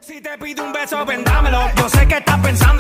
Si te pido un beso, vendámelo. Yo sé que estás pensando